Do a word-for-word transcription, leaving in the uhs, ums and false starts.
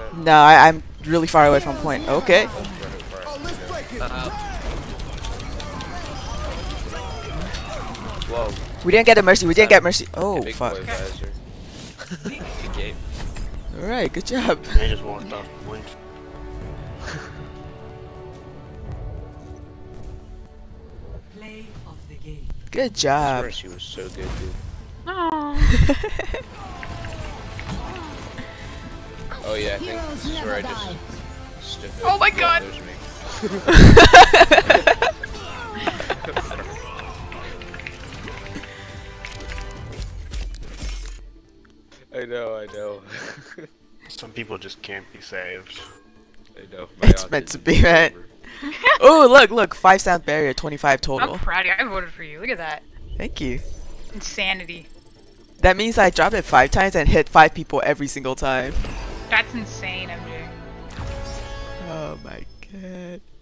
No, I, I'm really far away from point. Okay. Uh, Whoa. We didn't get a mercy. We didn't get mercy. Oh, Big fuck. boy visor. Good game. Alright, good job. They just walked off the point. Play of the game. Good This job. Mercy was so good, dude. Oh. Oh yeah, I think this is where I just stood up. Oh my Yeah, God. there's me. I know, I know. Some people just can't be saved. I know. It's meant to be, man. Oh, look, look. Five sound barrier, twenty-five total. I'm proud of you. I voted for you. Look at that. Thank you. Insanity. That means I dropped it five times and hit five people every single time. That's insane, M J. Oh my god.